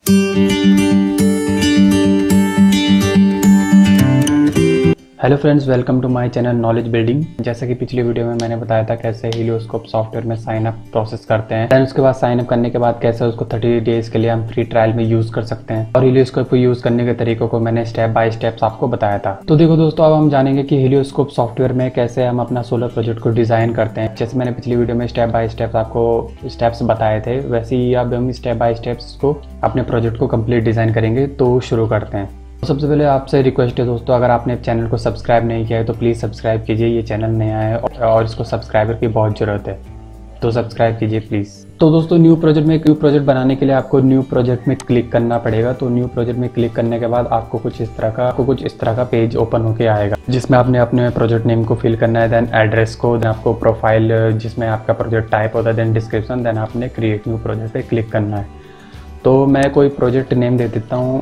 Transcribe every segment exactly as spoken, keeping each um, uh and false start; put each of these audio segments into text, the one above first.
Hello friends, welcome to my channel knowledge building. जैसा कि पिछली वीडियो में मैंने बताया था कैसे हीलियोस्कोप सॉफ्टवेयर में साइन अप प्रोसेस करते हैं, देन उसके बाद साइन अप करने के बाद कैसे उसको थर्टी डेज के लिए हम फ्री ट्रायल में यूज कर सकते हैं, और हीलियोस्कोप को यूज करने के तरीकों को मैंने स्टेप बाय स्टेप्स आपको बताया था। तो देखो दोस्तों, अब हम जानेंगे कि हीलियोस्कोप सॉफ्टवेयर में कैसे हम अपना सोलर प्रोजेक्ट को डिजाइन करते हैं। जैसे मैंने पिछली वीडियो में स्टेप बाय स्टेप्स आपको स्टेप्स बताए थे, वैसे ही अब हम स्टेप बाय स्टेप्स को अपने प्रोजेक्ट को कंप्लीट डिजाइन करेंगे। तो शुरू करते हैं। सबसे पहले आपसे रिक्वेस्ट है दोस्तों, अगर आपने चैनल को सब्सक्राइब नहीं किया है तो प्लीज़ सब्सक्राइब कीजिए। ये चैनल नया है और इसको सब्सक्राइबर की बहुत ज़रूरत है, तो सब्सक्राइब कीजिए प्लीज़। तो दोस्तों, न्यू प्रोजेक्ट में न्यू प्रोजेक्ट बनाने के लिए आपको न्यू प्रोजेक्ट में क्लिक करना पड़ेगा। तो न्यू प्रोजेक्ट में क्लिक करने के बाद आपको कुछ इस तरह का आपको कुछ इस तरह का पेज ओपन होके आएगा, जिसमें आपने अपने प्रोजेक्ट नेम को फिल करना है, देन एड्रेस को, देन आपको प्रोफाइल जिसमें आपका प्रोजेक्ट टाइप होता है, देन डिस्क्रिप्शन, देन आपने क्रिएट न्यू प्रोजेक्ट पे क्लिक करना है। तो मैं कोई प्रोजेक्ट नेम दे देता हूँ,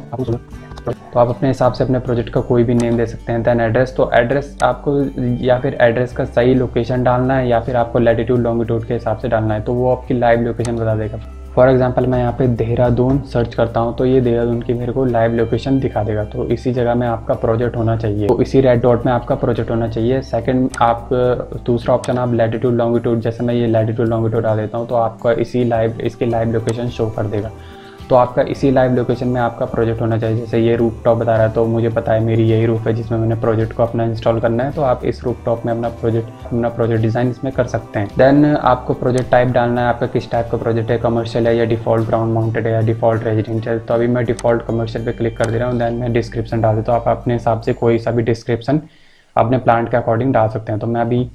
तो आप अपने हिसाब से अपने प्रोजेक्ट का कोई भी नेम दे सकते हैं। देन एड्रेस, तो एड्रेस आपको या फिर एड्रेस का सही लोकेशन डालना है या फिर आपको लैटिट्यूड लॉन्गिट्यूड के हिसाब से डालना है, तो वो आपकी लाइव लोकेशन बता देगा। फॉर एग्जांपल मैं यहाँ पे देहरादून सर्च करता हूँ तो ये देहरादून की मेरे को लाइव लोकेशन दिखा देगा। तो इसी जगह में आपका प्रोजेक्ट होना चाहिए, तो इसी रेड डॉट में आपका प्रोजेक्ट होना चाहिए। सेकंड, आप दूसरा ऑप्शन आप लैटिट्यूड लॉन्गिट्यूड, जैसे मैं ये लैटिट्यूड लॉन्गिट्यूड डाल देता हूँ तो आपका इसी लाइव इसकी लाइव लोकेशन शो कर देगा। तो आपका इसी लाइव लोकेशन में आपका प्रोजेक्ट होना चाहिए। जैसे ये रूफ टॉप बता रहा है, तो मुझे पता है मेरी यही रूफ है जिसमें मैंने प्रोजेक्ट को अपना इंस्टॉल करना है, तो आप इस रूफ टॉप में अपना प्रोजेक्ट अपना प्रोजेक्ट डिज़ाइन इसमें कर सकते हैं। देन आपको प्रोजेक्ट टाइप डालना है, आपका किस टाइप का प्रोजेक्ट है, कमर्शियल है या डिफॉल्ट ग्राउंड माउंटेड है या डिफॉल्ट रेजिडेंशियल। तो अभी मैं डिफॉल्ट कमर्शियल पे क्लिक कर दे रहा हूँ। देन मैं डिस्क्रिप्शन डाल देता हूँ। आप अपने हिसाब से कोई सा भी डिस्क्रिप्शन अपने प्लांट के अकॉर्डिंग डाल सकते हैं। तो मैं अभी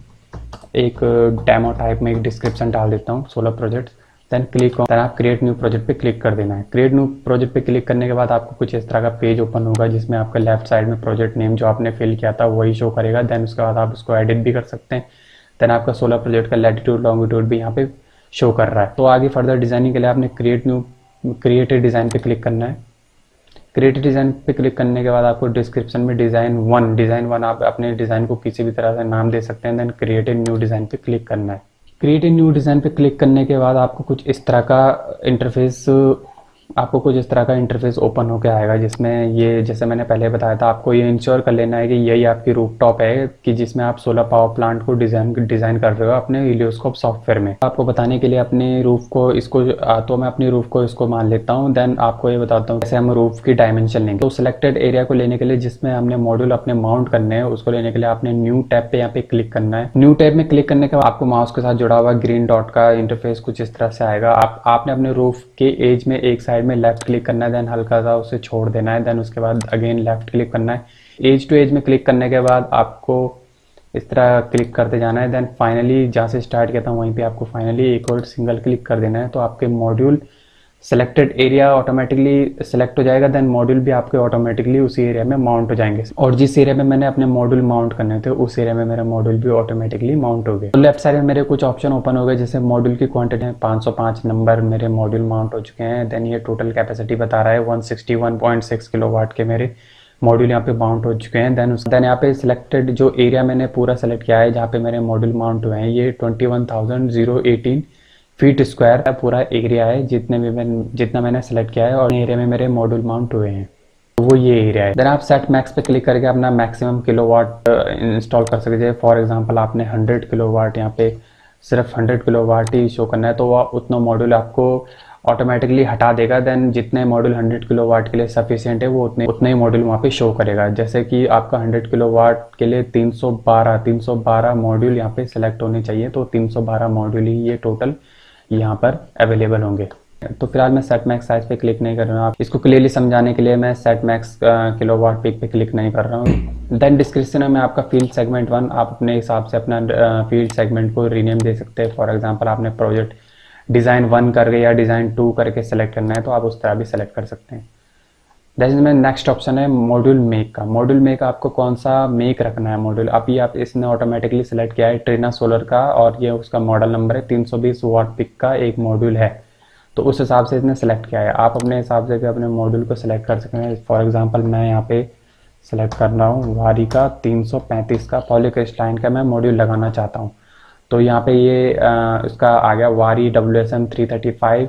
एक डेमो टाइप में एक डिस्क्रिप्शन डाल देता हूँ, solar project. Then click on, then आप क्रिएट न्यू प्रोजेक्ट पे क्लिक कर देना है। क्रिएट न्यू प्रोजेक्ट पे क्लिक करने के बाद आपको कुछ इस तरह का पेज ओपन होगा, जिसमें आपका लेफ्ट साइड में प्रोजेक्ट नेम जो आपने फिल किया था वही शो करेगा। देन उसके बाद आप उसको एडिट भी कर सकते हैं। देन आपका सोलर प्रोजेक्ट का लैटिट्यूड लॉन्गिट्यूड भी यहाँ पे शो कर रहा है। तो आगे फर्दर डिजाइनिंग के लिए आपने क्रिएट न्यू क्रिएट डिज़ाइन पे क्लिक करना है। क्रिएट डिज़ाइन पे क्लिक करने के बाद आपको डिस्क्रिप्शन में डिज़ाइन वन डिज़ाइन वन आप अपने डिज़ाइन को किसी भी तरह से नाम दे सकते हैं। देन क्रिएट न्यू डिज़ाइन पे क्लिक करना है। क्रिएट न्यू डिज़ाइन पे क्लिक करने के बाद आपको कुछ इस तरह का इंटरफेस आपको कुछ इस तरह का इंटरफेस ओपन होकर आएगा, जिसमें ये जैसे मैंने पहले बताया था, आपको ये इंश्योर कर लेना है कि यही आपकी रूफ टॉप है कि जिसमें आप सोलर पावर प्लांट को डिज़ाइन डिज़ाइन कर रहे हो अपने हीलियोस्कोप सॉफ्टवेयर में। आपको बताने के लिए अपने रूफ को इसको तो मैं अपनी रूफ को इसको मान लेता हूँ। देन आपको ये बताता हूँ कैसे हम रूफ की डायमेंशन लेंगे। तो सिलेक्टेड एरिया को लेने के लिए, जिसमें हमने मॉड्यूल अपने माउंट करने हैं, उसको लेने के लिए आपने न्यू टैब पे यहाँ पे क्लिक करना है। न्यू टैब में क्लिक करने के बाद आपको माउस के साथ जुड़ा हुआ ग्रीन डॉट का इंटरफेस कुछ इस तरह से आएगा। आप आपने अपने रूफ के एज में एक साइड में लेफ्ट क्लिक करना है, देन हल्का सा उसे छोड़ देना है। देन उसके बाद अगेन लेफ्ट क्लिक करना है। एज टू एज में क्लिक करने के बाद आपको इस तरह क्लिक करते जाना है। देन फाइनली जहाँ से स्टार्ट किया था वहीं पे आपको फाइनली एक और सिंगल क्लिक कर देना है। तो आपके module selected area automatically select हो जाएगा। देन मॉड्यूल भी आपके ऑटोमेटिकली उसी एरिया में माउंट हो जाएंगे, और जिस एरिया में मैंने अपने मॉड्यूल माउंट करने थे उस एरिया में मेरा मॉड्यूल भी ऑटोमेटिकली माउंट हो गए। तो लेफ्ट साइड में मेरे कुछ ऑप्शन ओपन हो गए, जैसे मॉड्यूल की क्वांटिटी है पाँच सौ पाँच नंबर मेरे मॉड्यूल माउंट हो चुके हैं। देन ये टोटल कैपेसिटी बता रहा है one sixty one point six kilowatt के मेरे मॉड्यूल यहाँ पे माउंट हो चुके हैं। देन देन यहाँ पे सिलेक्टेड जो एरिया मैंने पूरा सेलेक्ट किया है जहाँ पे मेरे मॉड्यूल माउंट हुए हैं, ये twenty one thousand zero eighteen feet square का पूरा एरिया है, जितने भी मैं जितना मैंने सेलेक्ट किया है, और एरिया में मेरे मॉड्यूल माउंट हुए हैं, तो वो ये एरिया है। देन आप सेट मैक्स पे क्लिक करके अपना मैक्सिमम किलोवाट इंस्टॉल कर सकते हैं। फॉर एग्जांपल आपने हंड्रेड किलोवाट यहाँ पे सिर्फ हंड्रेड किलोवाट ही शो करना है, तो वह उतना मॉड्यूल आपको ऑटोमेटिकली हटा देगा। देन जितने मॉड्यूल हंड्रेड किलोवाट के लिए सफिशिएंट है वो उतने उतने ही मॉड्यूल वहाँ पे शो करेगा। जैसे कि आपका हंड्रेड किलोवाट के लिए तीन सौ बारह तीन सौ बारह मॉड्यूल यहाँ पे सेलेक्ट होने चाहिए, तो तीन सौ बारह मॉड्यूल ही ये टोटल यहाँ पर अवेलेबल होंगे। तो फिलहाल मैं सेट मैक्स साइज पे क्लिक नहीं कर रहा हूँ। आप इसको क्लियरली समझाने के लिए मैं सेट मैक्स किलोवाट पीक पे क्लिक नहीं कर रहा हूँ। देन डिस्क्रिप्शन में आपका फील्ड सेगमेंट वन, आप अपने हिसाब से अपना फील्ड सेगमेंट को रीनेम दे सकते हैं। फॉर एग्जांपल आपने प्रोजेक्ट डिज़ाइन वन करके या डिज़ाइन टू करके सेलेक्ट करना है, तो आप उस तरह भी सेलेक्ट कर सकते हैं। दैट में नेक्स्ट ऑप्शन है मॉड्यूल मेक का। मॉड्यूल मेक आपको कौन सा मेक रखना है मॉड्यूल, अभी आप इसने ऑटोमेटिकली सेलेक्ट किया है ट्रेना सोलर का, और ये उसका मॉडल नंबर है तीन सौ बीस वाट पिक का एक मॉड्यूल है, तो उस हिसाब से इसने सेलेक्ट किया है। आप अपने हिसाब से भी अपने मॉड्यूल को सिलेक्ट कर सकते हैं। फॉर एग्जांपल मैं यहाँ पे सेलेक्ट कर रहा हूँ वारी का तीन सौ पैंतीस का पॉलीक्रिस्टलाइन का मैं मॉड्यूल लगाना चाहता हूँ, तो यहाँ पे ये आ, इसका आ गया Waaree W S M three thirty five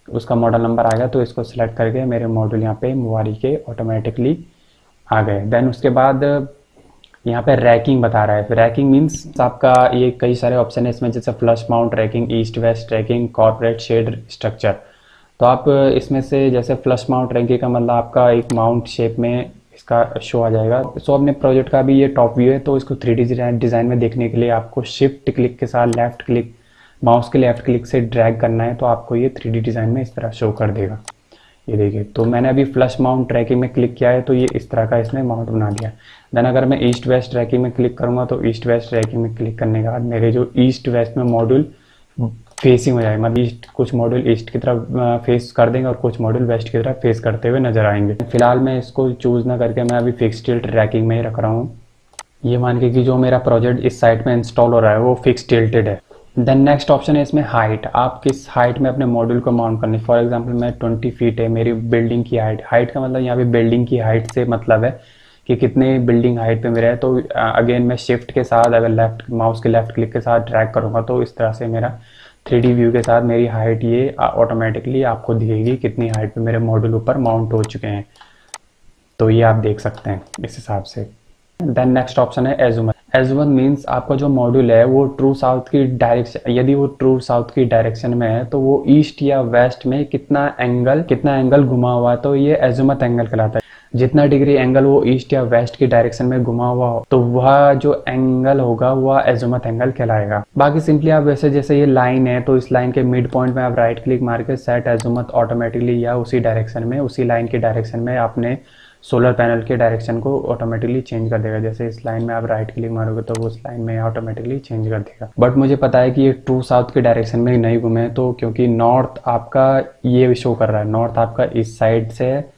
उसका मॉडल नंबर आ गया, तो इसको सिलेक्ट करके मेरे मॉड्यूल यहाँ पे मूवारी के ऑटोमेटिकली आ गए। देन उसके बाद यहाँ पे रैकिंग बता रहा है। रैकिंग मीन्स आपका ये कई सारे ऑप्शन है इसमें, जैसे flush mount racking, east west racking, corporate shade structure. तो आप इसमें से जैसे फ्लश माउंट रैकिंग का मतलब आपका एक माउंट शेप में इसका शो आ जाएगा। सो अपने प्रोजेक्ट का भी ये टॉप व्यू है, तो इसको थ्री डी डिज़ाइन में देखने के लिए आपको शिफ्ट क्लिक के साथ लेफ्ट क्लिक, माउस के लेफ्ट क्लिक से ड्रैग करना है, तो आपको ये थ्री डी डिज़ाइन में इस तरह शो कर देगा। ये देखिए, तो मैंने अभी फ्लश माउंट ट्रैकिंग में क्लिक किया है, तो ये इस तरह का इसने माउंट बना दिया। देन अगर मैं ईस्ट वेस्ट ट्रैकिंग में क्लिक करूँगा, तो ईस्ट वेस्ट ट्रैकिंग में क्लिक करने के बाद मेरे जो ईस्ट वेस्ट में मॉड्यूल फेसिंग हो जाएगा, मतलब ईस्ट, कुछ मॉड्यूल ईस्ट की तरफ फेस कर देंगे और कुछ मॉड्यूल वेस्ट की तरफ फेस करते हुए नजर आएंगे। फिलहाल मैं इसको चूज़ ना करके मैं अभी फिक्स टिल्ट ट्रैकिंग में ही रख रहा हूँ। ये मान के कि जो मेरा प्रोजेक्ट इस साइट में इंस्टॉल हो रहा है वो फिक्स टिल्टेड है। देन नेक्स्ट ऑप्शन है इसमें हाइट। आप किस हाइट में अपने मॉड्यूल को माउंट करनी। फॉर एग्जांपल मैं ट्वेंटी फीट है मेरी बिल्डिंग की हाइट। हाइट का मतलब यहाँ पे बिल्डिंग की हाइट से मतलब है कि कितने बिल्डिंग हाइट पे मेरा है। तो अगेन मैं शिफ्ट के साथ अगर लेफ्ट माउस के लेफ्ट क्लिक के साथ ड्रैग करूँगा, तो इस तरह से मेरा थ्री डी व्यू के साथ मेरी हाइट ये ऑटोमेटिकली आपको दिखेगी, कितनी हाइट पे मेरे मॉड्यूल ऊपर माउंट हो चुके हैं। तो ये आप देख सकते हैं इस हिसाब से। देन नेक्स्ट ऑप्शन है एजुमत। एजुमत मीन्स आपका जो मॉड्यूल है वो ट्रू साउथ की डायरेक्शन, यदि वो ट्रू साउथ की डायरेक्शन में है तो वो ईस्ट या वेस्ट में कितना एंगल कितना एंगल घुमा हुआ है, तो ये एजुमत एंगल कहलाता है। जितना डिग्री एंगल वो ईस्ट या वेस्ट की डायरेक्शन में घुमा हुआ हो, तो वह जो एंगल होगा वह एजुमत एंगल कहलाएगा। बाकी सिंपली आप वैसे जैसे ये लाइन है, तो इस लाइन के मिड पॉइंट में आप राइट क्लिक मार के सेट एजुमत ऑटोमेटिकली या उसी डायरेक्शन में, उसी लाइन की डायरेक्शन में आपने सोलर पैनल के डायरेक्शन को ऑटोमेटिकली चेंज कर देगा। जैसे इस लाइन में आप राइट क्लिक मारोगे तो वो उस लाइन में ऑटोमेटिकली चेंज कर देगा। बट मुझे पता है कि ये ट्रू साउथ के डायरेक्शन में ही नहीं घूमे, तो क्योंकि नॉर्थ आपका ये शो कर रहा है, नॉर्थ आपका इस साइड से है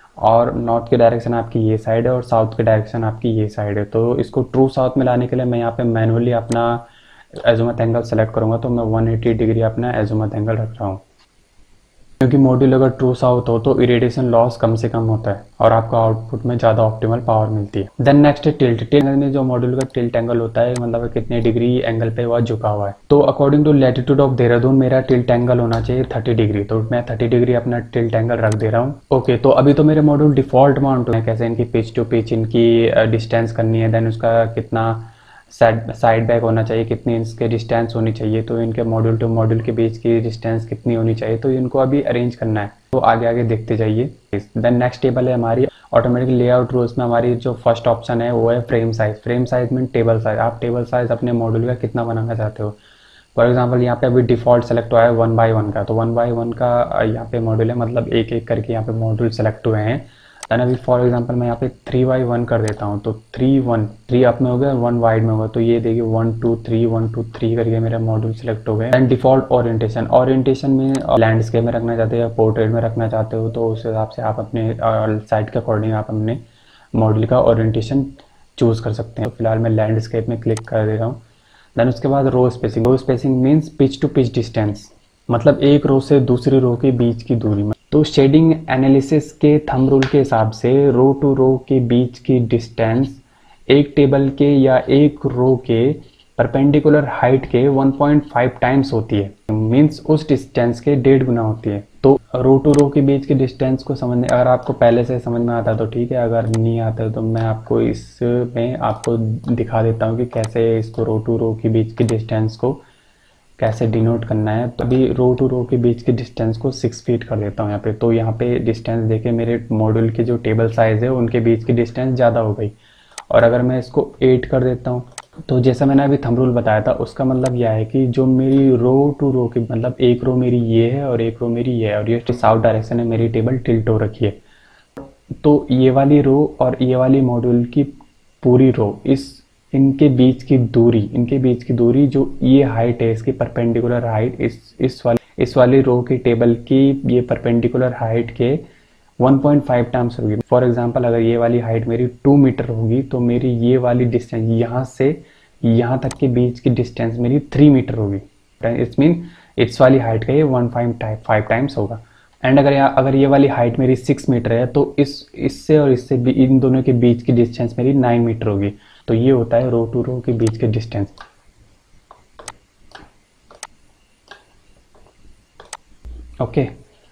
और नॉर्थ की डायरेक्शन आपकी ये साइड है और साउथ की डायरेक्शन आपकी ये साइड है। तो इसको ट्रू साउथ में लाने के लिए मैं यहाँ पे मैनुअली अपना एजुमत एंगल सेलेक्ट करूँगा, तो मैं वन एटी डिग्री अपना एजुमत एंगल रख रहा हूँ, क्योंकि मॉड्यूल अगर ट्रू साउथ हो तो इरेडिएशन लॉस कम से कम होता है और आपको आउटपुट में ज़्यादा ऑप्टिमल पावर मिलती है। देन नेक्स्ट है टिल्ट। टिल्ट में जो मॉड्यूल का टिल्ट एंगल होता है, मतलब कितने डिग्री एंगल पे वह झुका हुआ है। तो according to latitude of Dehradun मेरा टिल्ट एंगल होना चाहिए थर्टी डिग्री, तो मैं थर्टी डिग्री अपना टिल्ट एंगल रख दे रहा हूँ। ओके, तो अभी तो मेरे मॉड्यूल डिफॉल्ट माउंट है, कैसे इनकी पिच टू पिच इनकी डिस्टेंस करनी है, देन उसका कितना साइड साइड बैक होना चाहिए, कितनी इसके डिस्टेंस होनी चाहिए, तो इनके मॉड्यूल टू मॉड्यूल के बीच की डिस्टेंस कितनी होनी चाहिए, तो इनको अभी अरेंज करना है। तो आगे आगे देखते जाइए। देन नेक्स्ट टेबल है हमारी ऑटोमेटिक लेआउट रूल्स में। हमारी जो फर्स्ट ऑप्शन है वो है फ्रेम साइज। फ्रेम साइज में टेबल साइज, आप टेबल साइज अपने मॉड्यूल का कितना बनाना चाहते हो। फॉर एग्जाम्पल यहाँ पे अभी डिफॉल्ट सेलेक्ट हुआ है वन बाई वन का, तो वन बाई वन का यहाँ पे मॉड्यूल है, मतलब एक एक करके यहाँ पे मॉड्यूल सेलेक्ट हुए हैं। देन अभी फॉर एग्जांपल मैं यहाँ पे थ्री बाई वन कर देता हूँ, तो थ्री वन थ्री अप में हो गया, वन वाइड में होगा, तो ये देखिए one two three one two three करके मेरा मॉड्यूल सेलेक्ट हो गया। एंड डिफॉल्ट ओरिएंटेशन, ओरिएंटेशन में लैंडस्केप में रखना चाहते हो या पोर्ट्रेट में रखना चाहते हो, तो उस हिसाब से आप अपने साइट के अकॉर्डिंग आप अपने मॉड्यूल का ओरिएंटेशन चूज कर सकते हैं। तो फिलहाल मैं लैंडस्केप में क्लिक कर दे रहा हूँ। देन उसके बाद row spacing. Row spacing means pitch to pitch distance, मतलब एक रो से दूसरी रो के बीच की दूरी में। तो शेडिंग एनालिसिस के थंब रूल के हिसाब से रो टू रो के बीच की डिस्टेंस एक टेबल के या एक रो के परपेंडिकुलर हाइट के वन पॉइंट फाइव टाइम्स होती है, मींस उस डिस्टेंस के डेढ़ गुना होती है। तो रो टू रो के बीच की डिस्टेंस को समझने, अगर आपको पहले से समझ में आता है तो ठीक है, अगर नहीं आता है तो मैं आपको इसमें आपको दिखा देता हूँ कि कैसे इसको रो टू रो के बीच की डिस्टेंस को कैसे डिनोट करना है। तो अभी रो टू रो के बीच की डिस्टेंस को सिक्स फीट कर देता हूँ यहाँ पे। तो यहाँ पे डिस्टेंस देखे मेरे मॉड्यूल के जो टेबल साइज है उनके बीच की डिस्टेंस ज़्यादा हो गई। और अगर मैं इसको एट कर देता हूँ, तो जैसा मैंने अभी थंब रूल बताया था, उसका मतलब यह है कि जो मेरी रो टू रो की, मतलब एक रो मेरी ये है और एक रो मेरी ये है और ये साउथ डायरेक्शन है, मेरी टेबल टिल्ट हो रखी है। तो ये वाली रो और ये वाली मॉड्यूल की पूरी रो, इस इनके बीच की दूरी इनके बीच की दूरी जो ये हाइट है, इसकी परपेंडिकुलर हाइट इस इस वाली इस वाली रो की टेबल की ये परपेंडिकुलर हाइट के वन पॉइंट फाइव टाइम्स होगी। फॉर एग्जांपल अगर ये वाली हाइट मेरी टू मीटर होगी, तो मेरी ये वाली डिस्टेंस यहाँ से यहाँ तक के बीच की डिस्टेंस मेरी थ्री मीटर होगी। इट्स मीन इस वाली हाइट का ये वन फाइव टाइम्स होगा। एंड अगर यहाँ अगर ये वाली हाइट मेरी सिक्स मीटर है, तो इस इससे और इससे इन दोनों के बीच की डिस्टेंस मेरी नाइन मीटर होगी। तो ये होता है रो टू रो के बीच के डिस्टेंस। ओके,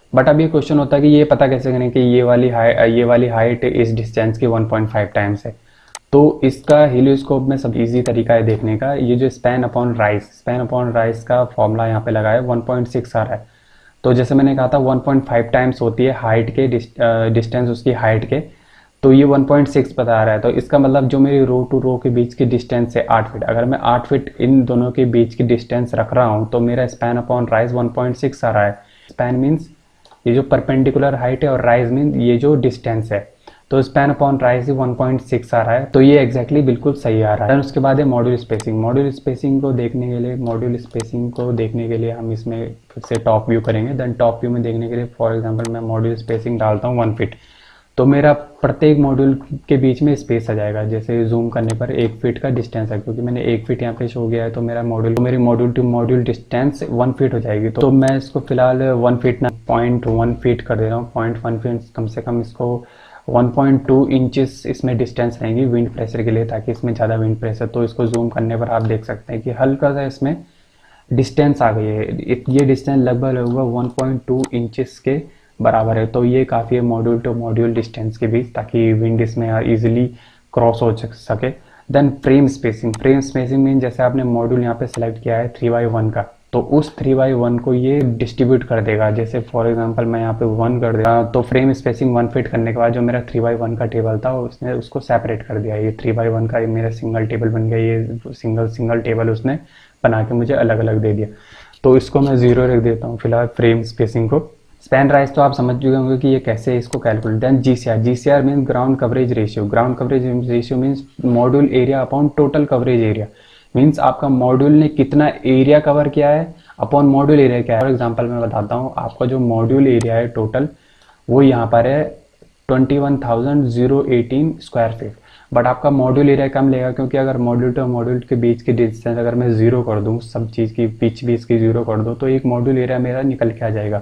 बट अब ये क्वेश्चन होता है कि ये पता कैसे करें कि ये वाली हाइट ये वाली हाइट इस डिस्टेंस की वन पॉइंट फाइव टाइम्स है। तो इसका हीलियोस्कोप में सब इजी तरीका है देखने का। ये जो span upon rise span upon rise का फॉर्मूला यहाँ पे लगा है, वन पॉइंट सिक्स आ रहा है। तो जैसे मैंने कहा था वन पॉइंट फाइव टाइम्स होती है हाइट के डिस्टेंस उसकी हाइट के, तो ये वन पॉइंट सिक्स बता रहा है। तो इसका मतलब जो मेरी रो टू रो के बीच की डिस्टेंस है आठ फीट, अगर मैं आठ फीट इन दोनों के बीच की डिस्टेंस रख रहा हूँ तो मेरा span upon rise one point six आ रहा है। स्पैन मीन्स ये जो परपेंडिकुलर हाइट है और राइज मीन ये जो डिस्टेंस है, तो span upon rise one point six आ रहा है। तो ये एग्जैक्टली बिल्कुल सही आ रहा है। उसके बाद है मॉड्यूल स्पेसिंग। मॉड्यूल स्पेसिंग को देखने के लिए मॉड्यूल स्पेसिंग को देखने के लिए हम इसमें फिर से टॉप व्यू करेंगे। देन टॉप व्यू में देखने के लिए फॉर एग्जांपल मैं मॉड्यूल स्पेसिंग डालता हूँ वन फीट, तो मेरा प्रत्येक मॉड्यूल के बीच में स्पेस आ जाएगा। जैसे जूम करने पर एक फीट का डिस्टेंस है, क्योंकि मैंने एक फीट यहाँ पे शो किया है तो मेरा मॉड्यूल तो मेरी module to module distance one feet हो जाएगी। तो, तो मैं इसको फिलहाल वन फीट ना पॉइंट वन फीट कर दे रहा हूँ। पॉइंट वन फीट कम से कम इसको वन पॉइंट टू इंचेस इसमें डिस्टेंस रहेंगी विंड प्रेशर के लिए, ताकि इसमें ज़्यादा विंड प्रेशर। तो इसको जूम करने पर आप देख सकते हैं कि हल्का सा इसमें डिस्टेंस आ गई है। ये डिस्टेंस लगभग लगभग वन पॉइंट टू इंचेस के बराबर है। तो ये काफ़ी है मॉड्यूल टू मॉड्यूल डिस्टेंस के बीच, ताकि विंड इसमें इजीली क्रॉस हो सके। Then frame spacing. Frame spacing mean जैसे आपने मॉड्यूल यहाँ पे सेलेक्ट किया है थ्री बाई वन का, तो उस थ्री बाई वन को ये डिस्ट्रीब्यूट कर देगा। जैसे फॉर एग्जांपल मैं यहाँ पे वन कर देगा, तो फ्रेम स्पेसिंग वन फिट करने के बाद जो मेरा थ्री बाई वन का टेबल था उसने उसको सेपरेट कर दिया। ये थ्री बाई वन का ये मेरा सिंगल टेबल बन गया। ये सिंगल सिंगल टेबल उसने बना के मुझे अलग अलग दे दिया। तो इसको मैं जीरो रख देता हूँ फिलहाल फ्रेम स्पेसिंग को। स्पैन राइज तो आप समझ चुके होंगे कि ये कैसे इसको calculate. Then GCR. GCR mean ground coverage ratio. Ground coverage ratio means module area upon total coverage area. Means आपका मॉड्यूल ने कितना एरिया कवर किया है अपॉन मॉड्यूल एरिया क्या है। फॉर एग्जांपल मैं बताता हूँ, आपका जो मॉड्यूल एरिया है टोटल वो यहाँ पर है twenty one thousand zero eighteen square feet, but आपका मॉड्यूल एरिया कम लेगा, क्योंकि अगर मॉड्यूल टू मॉड्यूल के बीच की डिस्टेंस अगर मैं जीरो कर दूँ, सब चीज़ की पिच भी इसकी जीरो कर दूँ, तो एक मॉड्यूल एरिया मेरा निकल के आ जाएगा।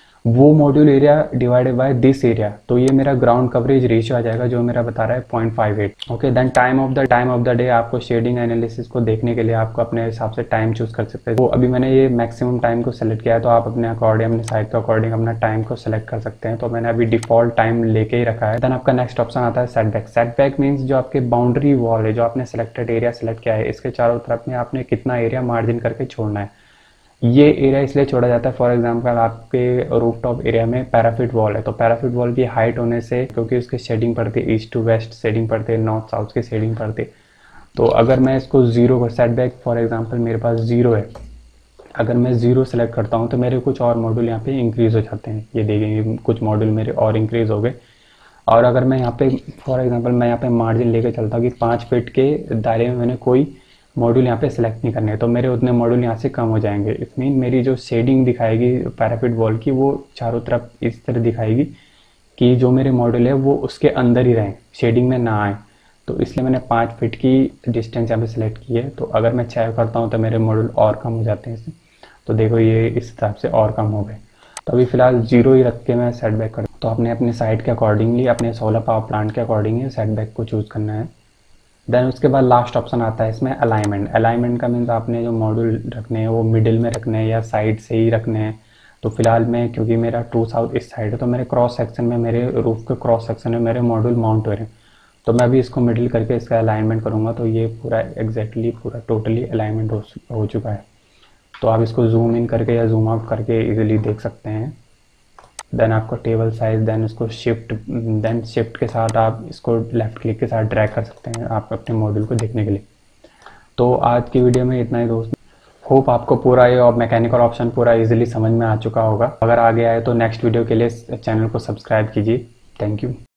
वो module area divided by this area, तो ये मेरा ग्राउंड कवरेज रेशियो आ जाएगा जो मेरा बता रहा है point five eight. Okay, then time of the time of the day. आपको शेडिंग एनालिसिस को देखने के लिए आपको अपने हिसाब से टाइम चूज कर सकते हैं। तो अभी मैंने ये मैक्सिमम टाइम को सेलेक्ट किया है, तो आप अपने अकॉर्डिंग अपने साइट के अकॉर्डिंग अपना टाइम को सेलेक्ट कर सकते हैं। तो मैंने अभी डिफॉल्ट टाइम लेके ही रखा है। देन आपका नेक्स्ट ऑप्शन आता है सेटबैक। सेटबैक मीन्स जो आपके बाउंड्री वॉल है, जो आपने सेलेक्टेड एरिया सेलेक्ट किया है, इसके चारों तरफ में आपने कितना एरिया मार्जिन करके छोड़ना है। ये एरिया इसलिए छोड़ा जाता है, फॉर एग्जांपल आपके रूफटॉप एरिया में पैराफिट वॉल है, तो पैराफिट वॉल की हाइट होने से, क्योंकि उसकी शेडिंग पड़ती है ईस्ट टू वेस्ट शेडिंग पड़ती है, नॉर्थ साउथ की शेडिंग पड़ती है, तो अगर मैं इसको जीरो को सेटबैक फॉर एग्जांपल मेरे पास जीरो है, अगर मैं जीरो सेलेक्ट करता हूँ तो मेरे कुछ और मॉड्यूल यहाँ पे इंक्रीज हो जाते हैं। ये देखेंगे कुछ मॉड्यूल मेरे और इंक्रीज हो गए। और अगर मैं यहाँ पे फॉर एग्जाम्पल मैं यहाँ पे मार्जिन लेके चलता हूँ कि पाँच फीट के दायरे में मैंने कोई मॉड्यूल यहाँ पे सेलेक्ट नहीं करने, तो मेरे उतने मॉड्यूल यहाँ से कम हो जाएंगे। इट मीन मेरी जो शेडिंग दिखाएगी पैराफिट वॉल की, वो चारों तरफ इस तरह दिखाएगी कि जो मेरे मॉड्यूल है वो उसके अंदर ही रहें, शेडिंग में ना आए। तो इसलिए मैंने पाँच फीट की डिस्टेंस यहाँ पे सेलेक्ट की है। तो अगर मैं छः करता हूँ तो मेरे मॉड्यूल और कम हो जाते हैं इससे। तो देखो ये इस हिसाब से और कम हो गए। तो अभी फिलहाल जीरो ही रख के मैं सेटबैक कर, तो आपने अपने साइट के अकॉर्डिंगली अपने सोलर पावर प्लांट के अकॉर्डिंगली सेटबैक को चूज़ करना है। देन उसके बाद लास्ट ऑप्शन आता है इसमें अलाइनमेंट। अलाइनमेंट का मीन्स आपने जो मॉड्यूल रखने हैं वो मिडिल में रखने हैं या साइड से ही रखने हैं। तो फिलहाल मैं, क्योंकि मेरा ट्रू साउथ इस साइड है, तो मेरे क्रॉस सेक्शन में, मेरे रूफ के क्रॉस सेक्शन में मेरे मॉड्यूल माउंट हो रहे हैं। तो मैं भी इसको मिडिल करके इसका अलाइनमेंट करूँगा, तो ये पूरा एग्जैक्टली पूरा टोटली अलाइनमेंट हो, हो चुका है। तो आप इसको जूम इन करके या जूम आउट करके इजीली देख सकते हैं। देन आपको टेबल साइज, देन इसको शिफ्ट, देन शिफ्ट के साथ आप इसको लेफ्ट क्लिक के साथ ड्रैग कर सकते हैं आप अपने मॉड्यूल को देखने के लिए। तो आज की वीडियो में इतना ही दोस्त। होप आपको पूरा ये और मैकेनिकल ऑप्शन पूरा इजीली समझ में आ चुका होगा। अगर आ गया है तो नेक्स्ट वीडियो के लिए चैनल को सब्सक्राइब कीजिए। Thank you.